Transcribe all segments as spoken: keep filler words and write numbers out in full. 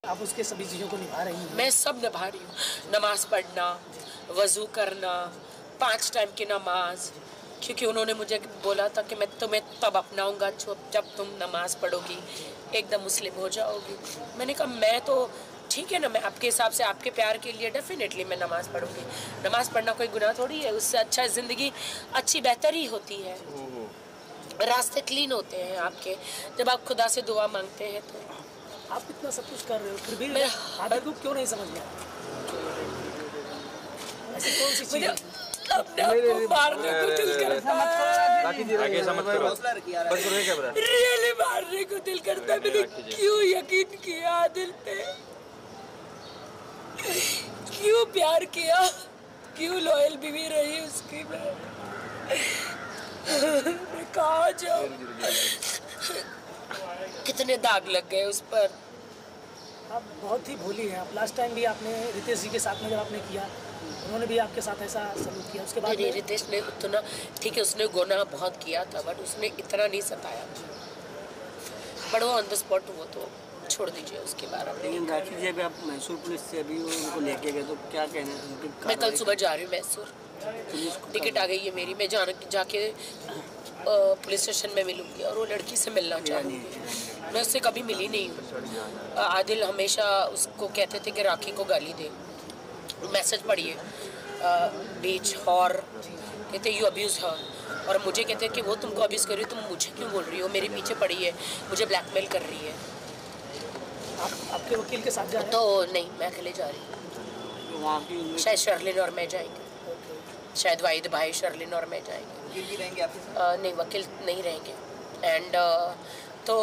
आप उसके सभी चीज़ों को निभा रही हैं? मैं सब निभा रही हूँ। नमाज़ पढ़ना, वज़ू करना, पाँच टाइम की नमाज, क्योंकि उन्होंने मुझे बोला था कि मैं तुम्हें तब अपनाऊंगा जब तुम नमाज़ पढ़ोगी, एकदम मुस्लिम हो जाओगी। मैंने कहा मैं तो ठीक है ना, मैं आपके हिसाब से आपके प्यार के लिए डेफिनेटली मैं नमाज़ पढ़ूंगी। नमाज़ पढ़ना कोई गुनाह थोड़ी है, उससे अच्छा ज़िंदगी अच्छी बेहतर ही होती है, रास्ते क्लीन होते हैं आपके जब आप खुदा से दुआ मांगते हैं। तो आप इतना सब कुछ कर रहे हो फिर भी आदिल को क्यों नहीं समझ गया? ऐसी कौन सी चीज़ है? अपने आप को मारने को दिल करता है, रियली मारने को दिल करता है। मैंने क्यों यकीन किया आदिल पे, क्यों प्यार किया, क्यों लॉयल बीवी रही उसकी मैं, मैं कहाँ जाऊँ? कितने दाग लग गए उस पर। आप बहुत ही भोली हैं। आप लास्ट टाइम भी आपने रितेश जी के साथ में जब आपने किया, उन्होंने भी आपके साथ ऐसा सलूक किया, उसके बाद नहीं, रितेश ने उतना ठीक है, उसने गुनाह बहुत किया था बट उसने इतना नहीं सताया। बट वो ऑन द स्पॉट वो तो छोड़ दीजिए उसके बारे में। लेकिन राखी जी अभी आप मैसूर पुलिस से अभी उनको लेके गए तो क्या कहना है? मैं कल सुबह जा रही हूँ मैसूर, टिकट आ गई है मेरी। मैं जा जाके पुलिस स्टेशन में मिलूंगी और वो लड़की से मिलना चाहूँगी। मैं उससे कभी मिली नहीं हूँ। आदिल हमेशा उसको कहते थे कि राखी को गाली दे। मैसेज पढ़िए बीच और कहते यू अब्यूज हर, और मुझे कहते हैं कि वो तुमको अब्यूज़ कर रही हो, तुम मुझे क्यों बोल रही हो, मेरे पीछे पड़ी है, मुझे ब्लैकमेल कर रही है। आप आपके वकील के साथ जा रहे हैं? तो नहीं, मैं अकेले जा रही हूँ। शायद शर्लिन और मैं जाएंगे, शायद वाहिद भाई शर्लिन और मैं जाएंगे। वकील भी रहेंगे आपके साथ? uh, नहीं, वकील नहीं रहेंगे। एंड uh, तो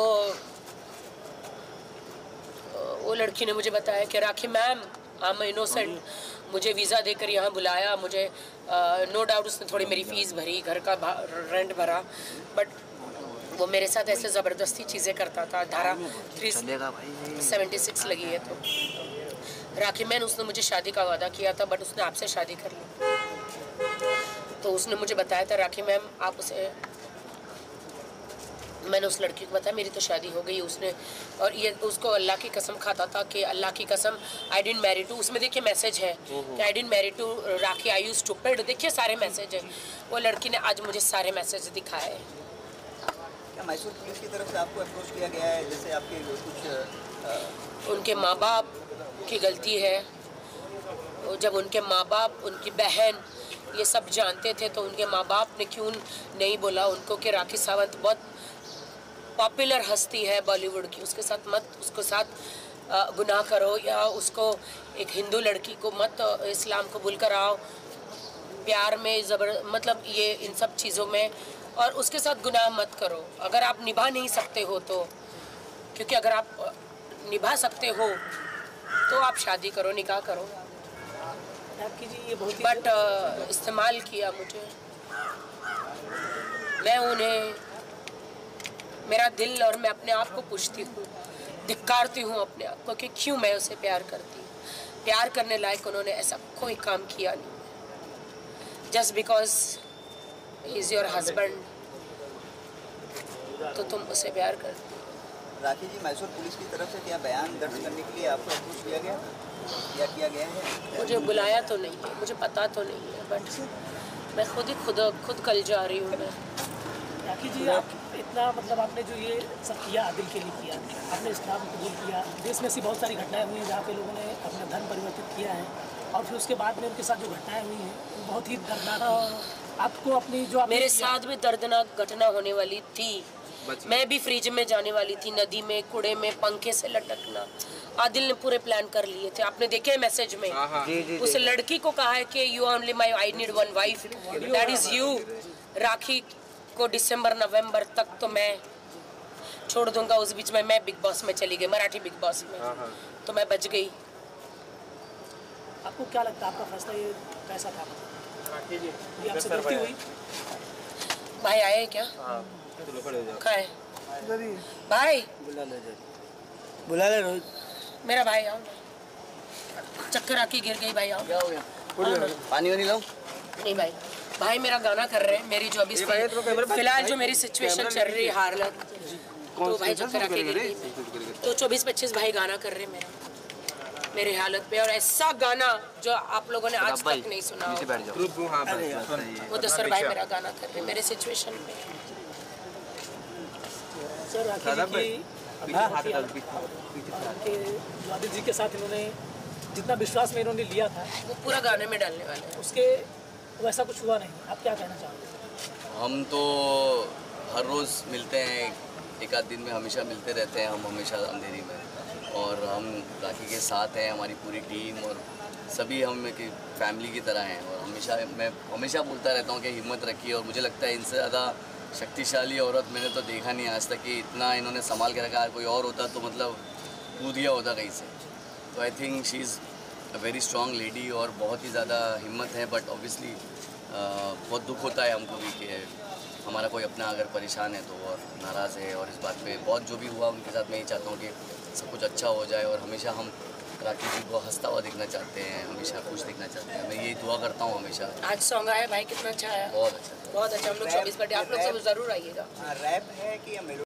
uh, वो लड़की ने मुझे बताया कि Rakhi ma'am I am innocent, मुझे वीज़ा देकर यहाँ बुलाया, मुझे नो uh, डाउट no उसने थोड़ी मेरी फ़ीस भरी, घर का रेंट भरा, बट वो मेरे साथ ऐसे ज़बरदस्ती चीज़ें करता था। धारा थ्री सेवेंटी सिक्स लगी है। तो राखी मैन उसने मुझे शादी का वादा किया था बट उसने आपसे शादी कर ली। तो उसने मुझे बताया था राखी मैम आप उसे, मैंने उस लड़की को बताया मेरी तो शादी हो गई। उसने और ये उसको अल्लाह की कसम खाता था कि अल्लाह की कसम आई डिडंट मैरी टू, उसमें देखिए मैसेज है कि I didn't marry to Rakhi, I you stupid, देखिए सारे मैसेज है। वो लड़की ने आज मुझे सारे मैसेज दिखाए। क्या मैसूर पुलिस की तरफ से आपको अप्रोच किया गया है? जैसे आपके कुछ आ... उनके माँ बाप की गलती है। जब उनके माँ बाप, उनकी बहन ये सब जानते थे तो उनके माँ बाप ने क्यों नहीं बोला उनको कि राखी सावंत बहुत पॉपुलर हस्ती है बॉलीवुड की, उसके साथ मत उसको साथ गुनाह करो, या उसको एक हिंदू लड़की को मत इस्लाम कबूल कराओ, प्यार में ज़बर मतलब ये इन सब चीज़ों में, और उसके साथ गुनाह मत करो अगर आप निभा नहीं सकते हो तो। क्योंकि अगर आप निभा सकते हो तो आप शादी करो, निकाह करो। बट uh, इस्तेमाल किया मुझे। मैं उन्हें, मेरा दिल और मैं अपने आप को पूछती हूँ, धिक्कारती हूँ अपने आप को कि क्यों मैं उसे प्यार करती हूँ। प्यार करने लायक उन्होंने ऐसा कोई काम किया नहीं। Just because he is your husband तो तुम उसे प्यार करती हो। राखी जी, मैसूर पुलिस की तरफ से क्या बयान दर्ज करने के लिए आपको अप्रोच किया गया या किया गया है? मुझे बुलाया तो नहीं है, मुझे पता तो नहीं है, बट मैं खुद ही खुद खुद कल जा रही हूँ। मैं राखी जी, आप इतना मतलब आपने जो ये सब किया आदिल के लिए किया, आपने इस्लाम कबूल किया, देश में ऐसी बहुत सारी घटनाएं हुई हैं जहाँ पे लोगों ने अपना धर्म परिवर्तित किया है, और फिर उसके बाद में उनके साथ जो घटनाएं हुई हैं वो बहुत ही दर्दनाक। आपको अपनी जो मेरे साथ भी दर्दनाक घटना होने वाली थी। मैं भी फ्रिज में जाने वाली थी, नदी में, कूड़े में, पंखे से लटकना। आदिल ने पूरे प्लान कर लिए थे, आपने देखे मैसेज में। जी, जी, उस लड़की को कहा है कि you only my, I need one wife, that is you. Rakhi को दिसंबर नवंबर तक तो मैं छोड़ दूंगा, उस बीच में मैं बिग बॉस में चली गई, मराठी बिग बॉस में, तो मैं बच गई। आपको क्या लगता है आपका फैसला ये कैसा था? ये आपसे गलती हुई? भाई आए क्या? कहाँ है भाई? बुला ले बुला ले रोहित, मेरा भाई आओ। चक्कर आके गिर गई भाई, आओ। क्या हो गया? पानी वानी लाऊं? नहीं भाई, भाई मेरा गाना कर रहे हैं, मेरी जो अभी फिलहाल जो मेरी सिचुएशन चल रही है हालत, तो भाई चक्कर आके गिर गई। तो चौबीस पच्चीस भाई गाना कर रहे हैं मेरा। मेरे हालत पे। और ऐसा गाना जो आप लोगों ने आज तक नहीं सुना नीचे होगा। बैठ जाओ। हाँ, अरे बस, बस, सही है। वो दसर भाई मेरा गाना कर रहे हैं मेरे सिचुएशन में। सर राखी दादा जी भाई, की पीछे हाथ अभी डाल, बहुत ही पीछे, पीछे। के जो आदित्य जी के साथ इन्होंने जितना विश्वास में इन्होंने लिया था वो पूरा गाने में डालने वाले हैं। उसके वैसा कुछ हुआ नहीं। आप क्या कहना चाहोगे? हम तो हर रोज़ मिलते हैं, एक आध दिन में हमेशा मिलते रहते हैं हम, हमेशा अंधेरी में। और हम राखी के साथ हैं, हमारी पूरी टीम और सभी हम एक फैमिली की तरह हैं। और हमेशा मैं हमेशा बोलता रहता हूँ कि हिम्मत रखिए। और मुझे लगता है इनसे ज़्यादा शक्तिशाली औरत मैंने तो देखा नहीं आज तक कि इतना इन्होंने संभाल के रखा। कोई और होता तो मतलब कूद गया होता कहीं से। तो I think she is a very strong lady और बहुत ही ज़्यादा हिम्मत है। बट ऑब्वियसली बहुत दुख होता है हमको भी कि हमारा कोई अपना अगर परेशान है तो और नाराज़ है। और इस बात पे बहुत जो भी हुआ उनके साथ मैं ये चाहता हूँ कि सब कुछ अच्छा हो जाए। और हमेशा हम राखी जी को हंसता हुआ दिखना चाहते हैं, हमेशा खुश दिखना चाहते हैं। मैं यही दुआ करता हूँ हमेशा। आज सॉन्ग आया भाई, कितना अच्छा आया। बहुत अच्छा। बहुत अच्छा। हम लोग चौबीस बर्थडे आप लोग सब जरूर आइएगा। रैप है कि या